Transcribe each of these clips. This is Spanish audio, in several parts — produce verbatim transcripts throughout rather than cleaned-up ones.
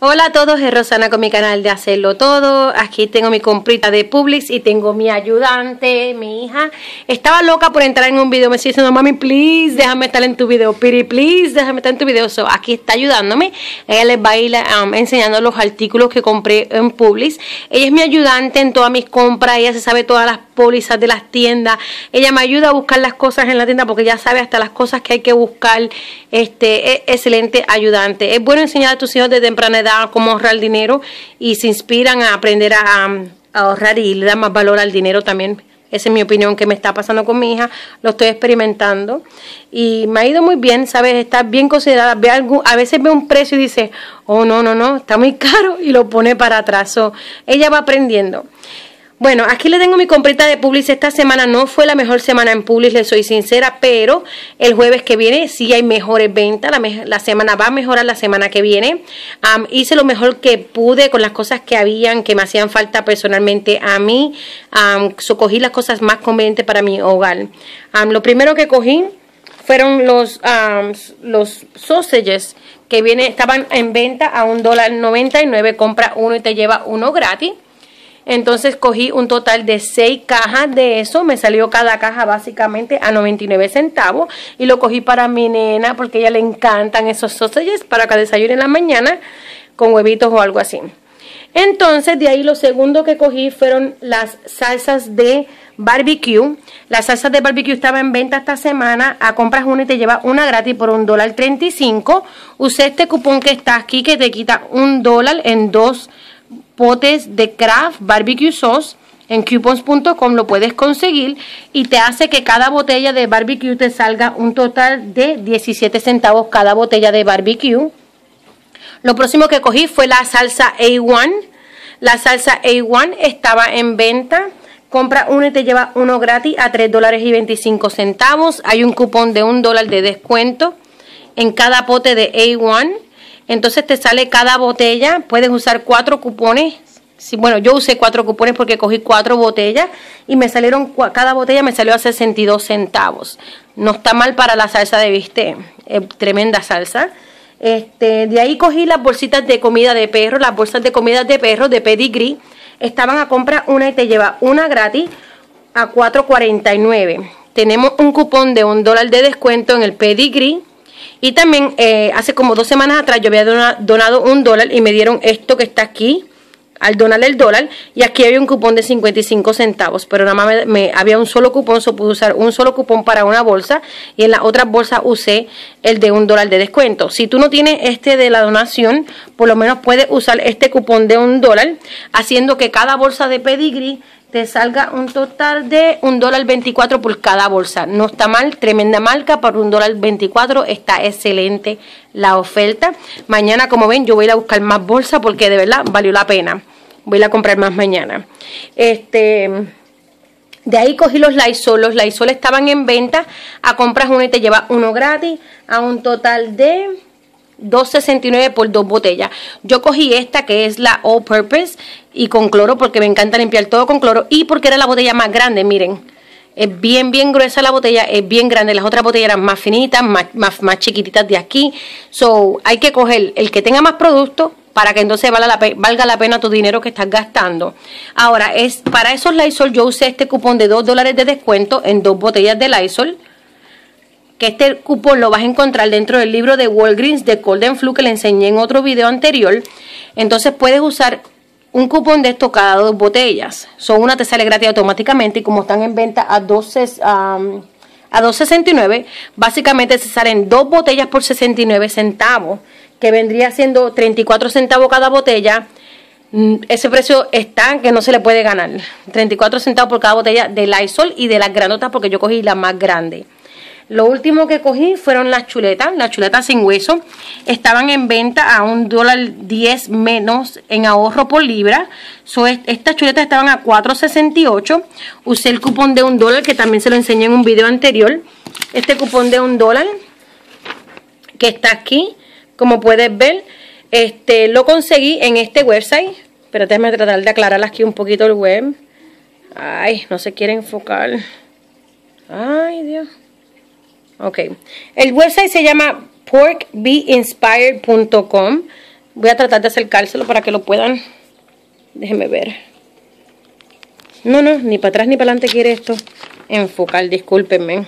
Hola a todos, es Rosana con mi canal de Hacerlo Todo. Aquí tengo mi comprita de Publix y tengo mi ayudante, mi hija. Estaba loca por entrar en un video, me decía diciendo, mami, please, déjame estar en tu video. Piri, please, déjame estar en tu video. So, aquí está ayudándome. Ella les va a ir um, enseñando los artículos que compré en Publix. Ella es mi ayudante en todas mis compras. Ella se sabe todas las pólizas de las tiendas. Ella me ayuda a buscar las cosas en la tienda porque ya sabe hasta las cosas que hay que buscar. Este, es excelente ayudante. Es bueno enseñar a tus hijos de temprana edad cómo ahorrar dinero y se inspiran a aprender a, a ahorrar y le dan más valor al dinero también. Esa es mi opinión que me está pasando con mi hija. Lo estoy experimentando y me ha ido muy bien, ¿sabes? Está bien considerada. Ve algún, a veces ve un precio y dice, oh, no, no, no, está muy caro y lo pone para atrás. So, ella va aprendiendo. Bueno, aquí le tengo mi comprita de Publix. Esta semana no fue la mejor semana en Publix, le soy sincera, pero el jueves que viene sí hay mejores ventas. La, me la semana va a mejorar la semana que viene. Um, hice lo mejor que pude con las cosas que habían, que me hacían falta personalmente a mí. Um, so, cogí las cosas más convenientes para mi hogar. Um, lo primero que cogí fueron los, um, los sausages que viene, estaban en venta a un dólar noventa y nueve. Compra uno y te lleva uno gratis. Entonces cogí un total de seis cajas de eso. Me salió cada caja básicamente a noventa y nueve centavos. Y lo cogí para mi nena porque a ella le encantan esos sausages para que desayune en la mañana con huevitos o algo así. Entonces de ahí lo segundo que cogí fueron las salsas de barbecue. Las salsas de barbecue estaban en venta esta semana. A compras una y te lleva una gratis por un dólar treinta y cinco. Usé este cupón que está aquí que te quita un dólar en dos potes de Kraft Barbecue Sauce. En coupons punto com lo puedes conseguir y te hace que cada botella de barbecue te salga un total de diecisiete centavos cada botella de barbecue. Lo próximo que cogí fue la salsa A uno. La salsa A uno estaba en venta. Compra uno y te lleva uno gratis a tres dólares y veinticinco centavos. Hay un cupón de un dólar de descuento en cada pote de A uno. Entonces te sale cada botella, puedes usar cuatro cupones. Sí, bueno, yo usé cuatro cupones porque cogí cuatro botellas y me salieron, cada botella me salió a sesenta y dos centavos. No está mal para la salsa de bistec, es tremenda salsa. Este, de ahí cogí las bolsitas de comida de perro, las bolsas de comida de perro de Pedigree. Estaban a comprar una y te lleva una gratis a cuatro cuarenta y nueve. Tenemos un cupón de un dólar de descuento en el Pedigree. Y también eh, hace como dos semanas atrás yo había donado, donado un dólar y me dieron esto que está aquí al donar el dólar. Y aquí había un cupón de cincuenta y cinco centavos, pero nada más me, me, había un solo cupón, so pude usar un solo cupón para una bolsa. Y en la otra bolsa usé el de un dólar de descuento. Si tú no tienes este de la donación, por lo menos puedes usar este cupón de un dólar, haciendo que cada bolsa de Pedigree te salga un total de un dólar veinticuatro por cada bolsa. No está mal, tremenda marca, por un dólar veinticuatro está excelente la oferta. Mañana, como ven, yo voy a ir a buscar más bolsas porque de verdad valió la pena. Voy a ir a comprar más mañana. Este, de ahí cogí los Lysol. Los Lysol estaban en venta. A compras uno y te lleva uno gratis a un total de dos sesenta y nueve por dos botellas. Yo cogí esta que es la All Purpose y con cloro porque me encanta limpiar todo con cloro y porque era la botella más grande. Miren, es bien bien gruesa la botella, es bien grande. Las otras botellas eran más finitas, más, más, más chiquititas de aquí. So, hay que coger el que tenga más producto para que entonces valga la, valga la pena tu dinero que estás gastando. Ahora, es para esos Lysol yo usé este cupón de dos dólares de descuento en dos botellas de Lysol. Que este cupón lo vas a encontrar dentro del libro de Walgreens de Cold and Flu que le enseñé en otro video anterior. Entonces puedes usar un cupón de esto cada dos botellas. Son una te sale gratis automáticamente y como están en venta a dos um, a dos sesenta y nueve, básicamente se salen dos botellas por sesenta y nueve centavos, que vendría siendo treinta y cuatro centavos cada botella. Ese precio está que no se le puede ganar. treinta y cuatro centavos por cada botella de Lysol y de las granotas porque yo cogí la más grande. Lo último que cogí fueron las chuletas, las chuletas sin hueso. Estaban en venta a un dólar diez menos en ahorro por libra. So, estas chuletas estaban a cuatro sesenta y ocho. Usé el cupón de un dólar que también se lo enseñé en un video anterior. Este cupón de un dólar que está aquí, como puedes ver, este lo conseguí en este website. Pero déjame tratar de aclarar aquí un poquito el web. Ay, no se quiere enfocar. Ay, Dios. Ok, el website se llama pork be inspired punto com. Voy a tratar de acercárselo para que lo puedan. Déjenme ver. No, no, ni para atrás ni para adelante quiere esto enfocar, discúlpenme.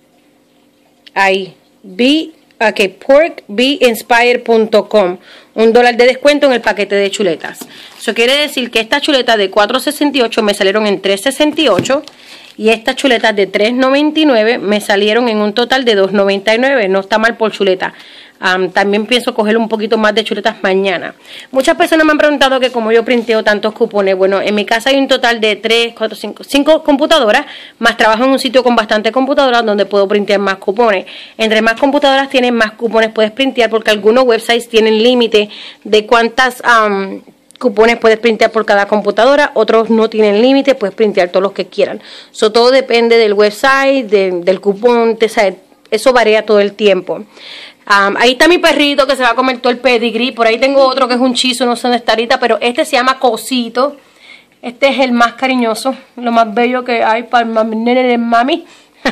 Ahí. Be, ok, pork be inspired punto com. Un dólar de descuento en el paquete de chuletas. Eso quiere decir que estas chuletas de cuatro sesenta y ocho me salieron en tres sesenta y ocho. Y estas chuletas de tres noventa y nueve me salieron en un total de dos noventa y nueve. No está mal por chuleta. Um, también pienso coger un poquito más de chuletas mañana. Muchas personas me han preguntado que cómo yo printeo tantos cupones. Bueno, en mi casa hay un total de tres, cuatro, cinco, cinco computadoras. Más trabajo en un sitio con bastante computadoras donde puedo printear más cupones. Entre más computadoras tienes, más cupones puedes printear. Porque algunos websites tienen límite de cuántas... Um, cupones puedes printear por cada computadora, otros no tienen límite, puedes printear todos los que quieran. Eso todo depende del website, de, del cupón, te, sabe, eso varía todo el tiempo. Um, ahí está mi perrito que se va a comer todo el pedigrí. Por ahí tengo otro que es un chizo, no sé dónde está ahorita, pero este se llama Cosito. Este es el más cariñoso, lo más bello que hay para el nene de mami.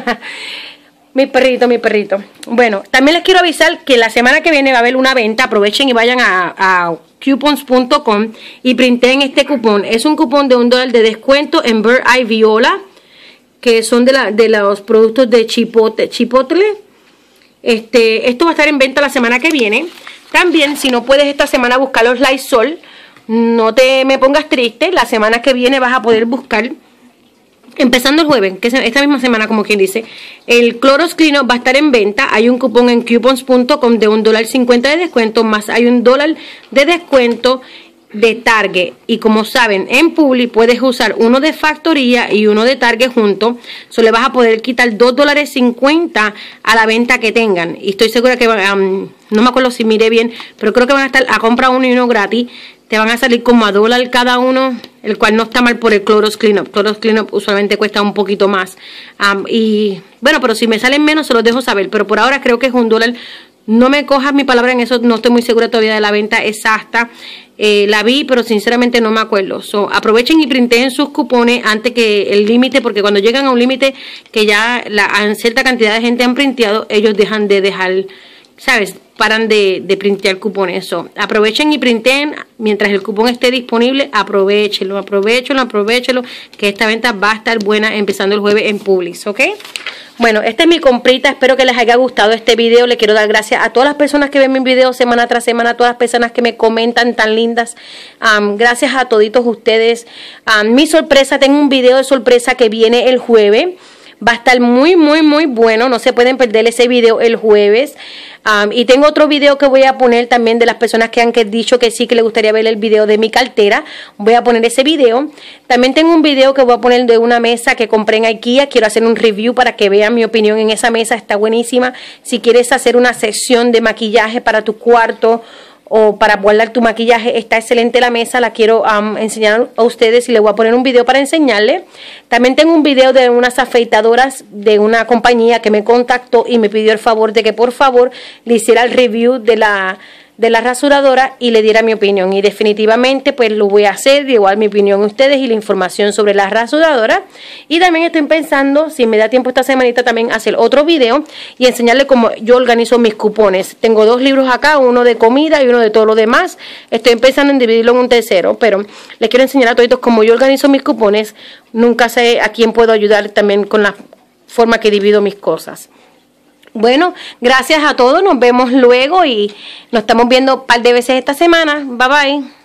Mi perrito, mi perrito. Bueno, también les quiero avisar que la semana que viene va a haber una venta. Aprovechen y vayan a, a coupons punto com y printen este cupón. Es un cupón de un dólar de descuento en Bird Eye Viola, que son de, la, de los productos de Chipotle. Chipotle. Este, esto va a estar en venta la semana que viene. También, si no puedes esta semana buscar los Lysol, no te me pongas triste. La semana que viene vas a poder buscar, empezando el jueves, que es esta misma semana, como quien dice, el Clorox Cleanup va a estar en venta. Hay un cupón en coupons punto com de un dólar cincuenta de descuento, más hay un dólar de descuento de Target. Y como saben, en Publi puedes usar uno de factoría y uno de Target junto. So le vas a poder quitar dos dólares cincuenta a la venta que tengan. Y estoy segura que, um, no me acuerdo si miré bien, pero creo que van a estar a compra uno y uno gratis. Te van a salir como a dólar cada uno, el cual no está mal por el Clorox Cleanup. Clorox Cleanup usualmente cuesta un poquito más. Um, y bueno, pero si me salen menos se los dejo saber. Pero por ahora creo que es un dólar. No me cojas mi palabra en eso, no estoy muy segura todavía de la venta exacta. Eh, la vi, pero sinceramente no me acuerdo. So, aprovechen y printen sus cupones antes que el límite, porque cuando llegan a un límite que ya la cierta cantidad de gente han printeado, ellos dejan de dejar, ¿sabes? Paran de, de printear cupones. So, aprovechen y printen mientras el cupón esté disponible. Aprovechenlo, aprovechenlo, aprovechenlo, que esta venta va a estar buena empezando el jueves en Publix, ¿ok? Bueno, esta es mi comprita, espero que les haya gustado este video. Le quiero dar gracias a todas las personas que ven mis videos semana tras semana, a todas las personas que me comentan tan lindas. Um, gracias a toditos ustedes. Um, mi sorpresa, tengo un video de sorpresa que viene el jueves. Va a estar muy, muy, muy bueno. No se pueden perder ese video el jueves. Um, y tengo otro video que voy a poner también de las personas que han dicho que sí, que les gustaría ver el video de mi cartera. Voy a poner ese video. También tengo un video que voy a poner de una mesa que compré en IKEA. Quiero hacer un review para que vean mi opinión en esa mesa. Está buenísima. Si quieres hacer una sección de maquillaje para tu cuarto o para guardar tu maquillaje, está excelente la mesa. La quiero um, enseñar a ustedes y les voy a poner un video para enseñarles. También tengo un video de unas afeitadoras de una compañía que me contactó y me pidió el favor de que por favor le hiciera el review de la de la rasuradora y le diera mi opinión, y definitivamente pues lo voy a hacer, de igual mi opinión a ustedes y la información sobre la rasuradora. Y también estoy pensando, si me da tiempo esta semanita, también hacer otro video y enseñarles cómo yo organizo mis cupones. Tengo dos libros acá, uno de comida y uno de todo lo demás. Estoy pensando en dividirlo en un tercero, pero les quiero enseñar a todos cómo yo organizo mis cupones. Nunca sé a quién puedo ayudar también con la forma que divido mis cosas. Bueno, gracias a todos, nos vemos luego y nos estamos viendo un par de veces esta semana. Bye bye.